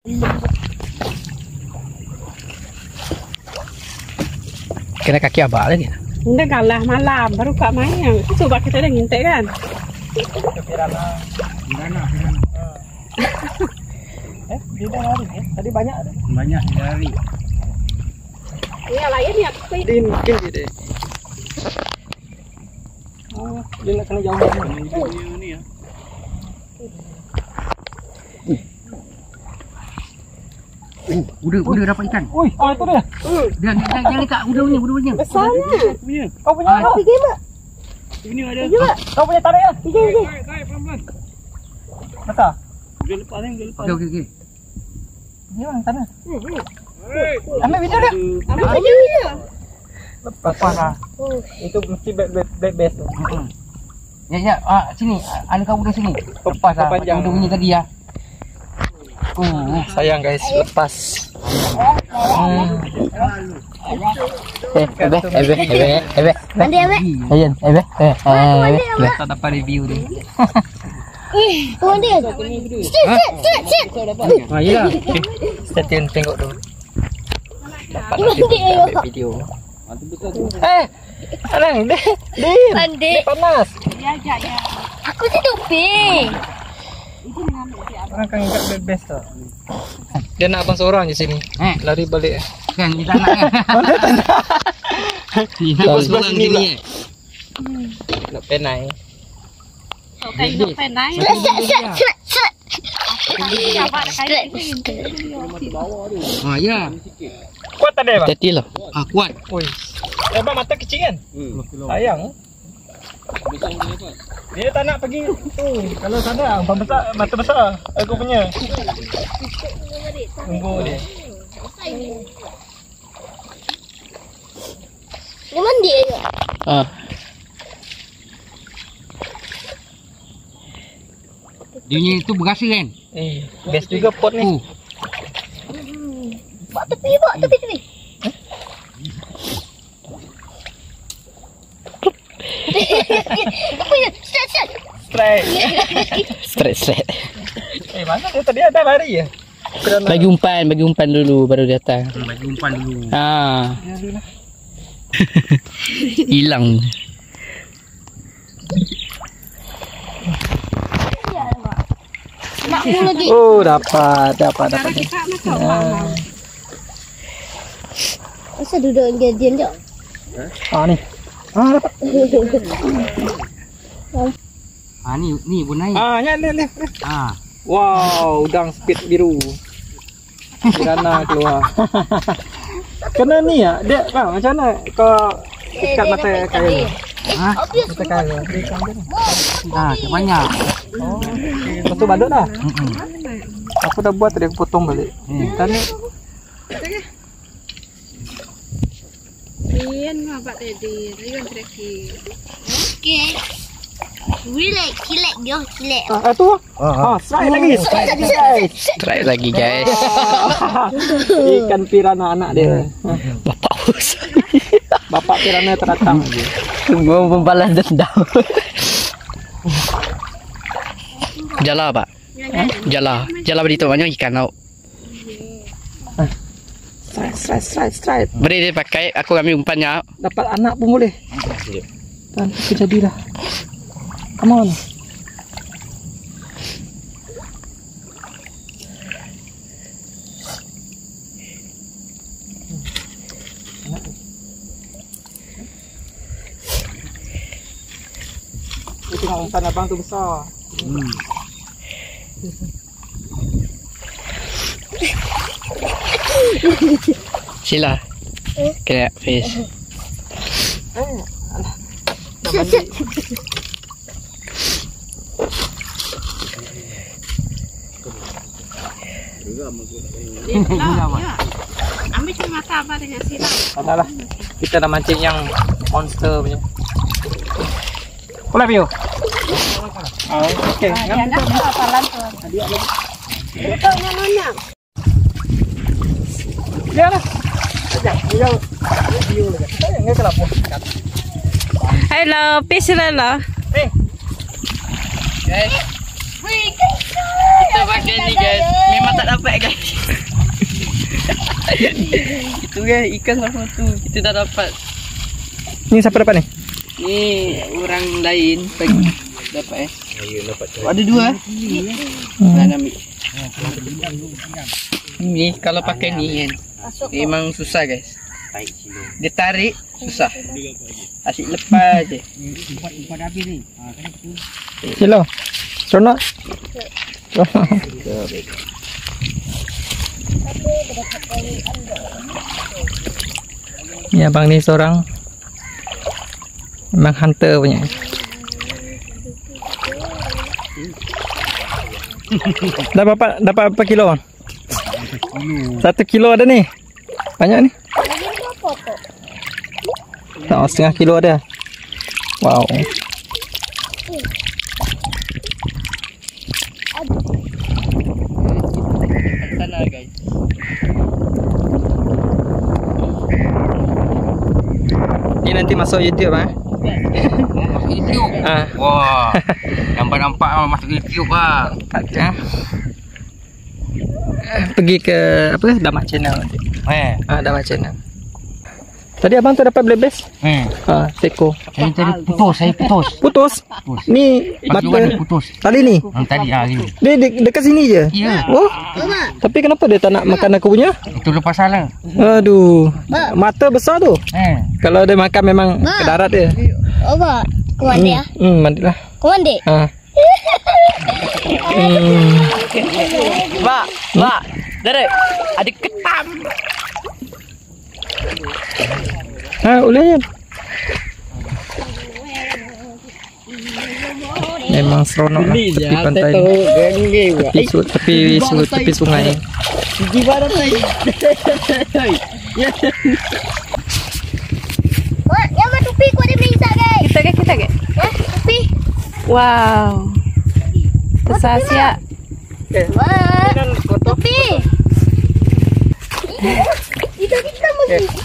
Kena kaki abah lagi. Enggak kalah malam baru Kak main. Coba kita udah ngintek kan. Pirana. Dia udah lari ya. Tadi banyak ada. Banyak lari. Iya lain ya. Din mungkin gitu. Oh, dia nak kena jauh ni ya. Udah dapat ikan. Ui, itu dia. Dia lekat udahnya. Besarnya. Kau punya apa? Pergi mak. Ini ada. Kau punya tarik ya? Pergi. Tarik pelan-pelan. Mata. Dia lepas ni, dia lepas. Okey. Ni orang sana. Ambil video dia. Ambil aja dia. Lepas lah. Itu mesti best tu. Ya, sini. Ani kau udah sini. Lepas lah. Udah bunyi tadi ya. Sayang guys, lepas. Tak dapat review dia. Tuan dia. Sit. Ya. Stay tune tengok dulu. Dapat ambil video. Alang, Pandai. panas. Ya. Aku tidur ping. Orang kan enggak best tu. Dia nak abang seorang je sini. Lari balik. Kan kita nak kan. Lepas sebelah sini ni. Nak penai. Kain nak penai. Ya. Kuat tak dia bang? Hati lah. Kuat. Oi. Abang mata kecil kan? Sayang. Dia tak nak pergi tu. Kalau sana abang besar, mata besar. Aku punya. Tunggu dia. Dia mandi je. Dia ni tu berasa kan? Best juga pot ni. Buat tepi. Apa ya? Straight. Mana dia tadi ada lari ya? Bagi umpan dulu baru datang. Bagi umpan dulu. Hilang. Nak lagi. Oh, dapat. Masa duduk diam je. Ni. Dapat. Ni pun naik. Ni. Wow, udang speed biru. Pirana keluar. Kena ni ya, dia bang macam mana kau ikat mata kail? Mata kail. Banyak. Lepas tu badut dah. Aku dah buat tadi, aku potong balik. Tadi Ian apa tadi? Ian terakhir. Okey. Kilek dia. tu. Strike lagi guys. Ikan pirana anak dia. Bapak pirana terdatang. Mau membalas dendam. Jala pak. Jala begitu banyak ikan laut. Strike. Beri dia pakai, aku ambil umpannya. Dapat anak pun boleh. Dan kejadilah. Come on. Tengok umpan abang tu besar. Sila. Kena fish. Ambil cuma mata apa dengan sila. Adalah. Kita dah mancing yang monster punya. Pula Pio. Okey. Ada apa lantuan? Betul nyonya. Dia lah. Dia video lagi. Saya enggak kelapa. Hello, fish lah. Guys. Kita pakai ni guys. Memang tak dapat guys. Tu guys, ikan sama tu. Kita dah dapat. Ni siapa dapat ni? Ni orang lain bagi dapat Ada 2. Nak ambil. Ni kalau pakai ni kan. Memang susah guys. Dia tarik susah. Asyik lepas je. Hello. Seronok. Ni abang ni seorang memang hunter punya. Dapat berapa kilo bang? 1 kilo ada ni. Banyak ni. Oh, 1/2 kilo ada. Wow. Sana guys. Ni nanti masuk YouTube ah. YouTube. Wah. Nampak masuk YouTube bang. Ada. Pergi ke apa? Damat channel nanti. Damat channel. Tadi abang tu dapat blebes? Seko. Saya putus. Putus? Ni mata putus. tali ni. Tadi ni. Dia dekat sini je. Ya. Oh. Tapi kenapa dia tak nak makan aku punya? Itu lepas salah. Aduh. Mata besar tu. Kalau dia makan memang ke darat dia. Apa? Kau mandi ya? Mandilah. Kau mandi? Mak. Darah. Ada ketam. Boleh je. Memang seronok lah tepi pantai tepi sungai. Gimana tadi? Wah, yang mana tupi kau ada melisa guys? Kita ke? Tupi. Wow. Tersasia. Wah, tupi. Kita mau